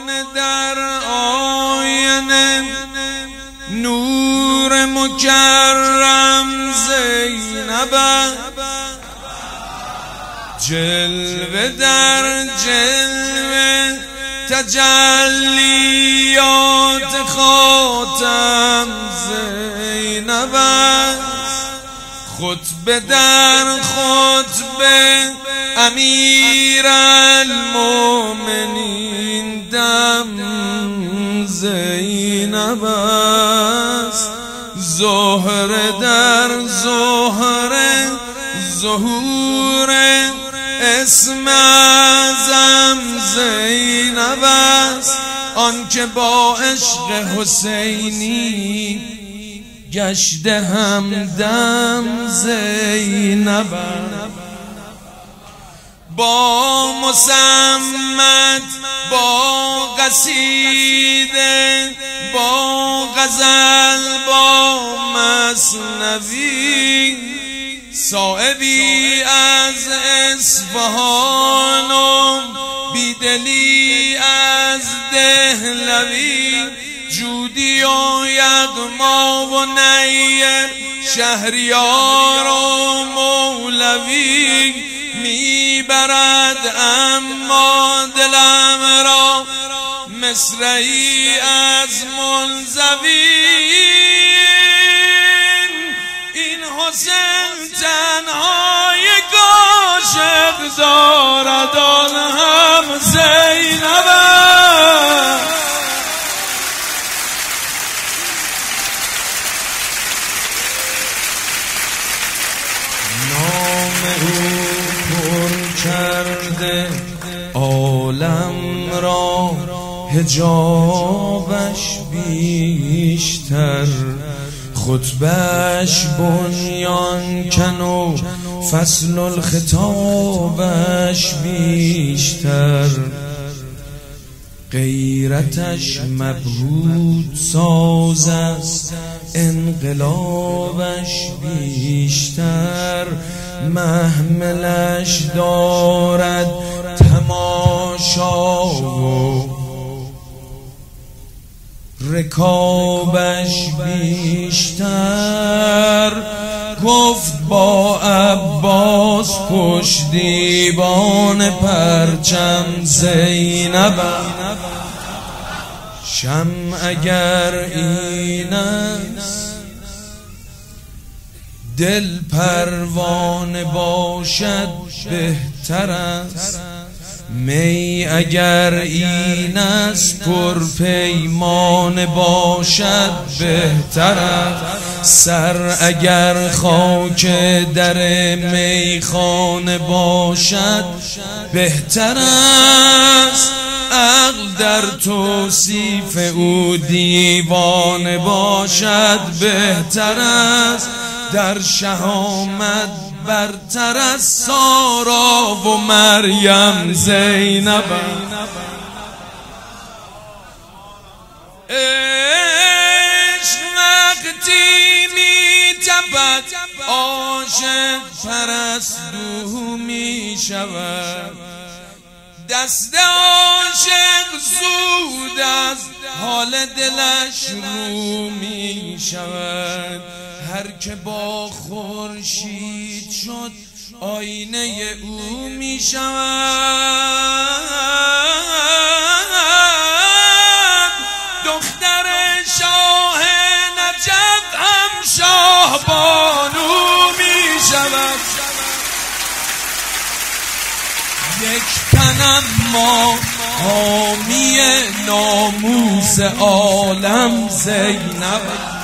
در آینه نور مکرم زینب، جلوه در جلوه تجلیات خاتم زینب، خطبه در خطبه امیر المؤمنین دم زینب است، زهره در زهره ظهور اسم اعظم زینب است، آنکه با عشق حسینی گشته همدم زینب، با مسمت با قصیده با غزل با مثنوی، صاحبی از اصفهان و بیدلی از دهلوی، جودی و یغما و نیر شهریار و مولوی، میبرد اما دلم را مصرعی از منزوی، این حسین تنها یک عاشق دارد آن هم زینب. نام او پر کرده عالم را، حجابش بیشتر، خطبه‌اش بنیان کن و فصل الخطابش بیشتر، غیرتش مبهوت ساز است انقلابش بیشتر، محملش دارد تماشا و رکابش بیشتر، گفت با عباس پشتیبان پرچم زینب، شمع اگر این است دل پروانه باشد بهتر است، می اگر این است پرپیمانه باشد بهتر است، سر اگر خاک در میخانه باشد بهتر است، عقل در توصیف او دیوانه باشد بهتر است، در شهامت برتر از سارا و مریم زینب، عشق وقتی می تپد عاشق پرستو می شود، دست عاشق زود از حال دلش رو می شود، هر که با خورشید شد آینه او می شود، دختر شاه نجف هم شاه بانو می شود، یک تنم ما حامی ناموس عالم زینب.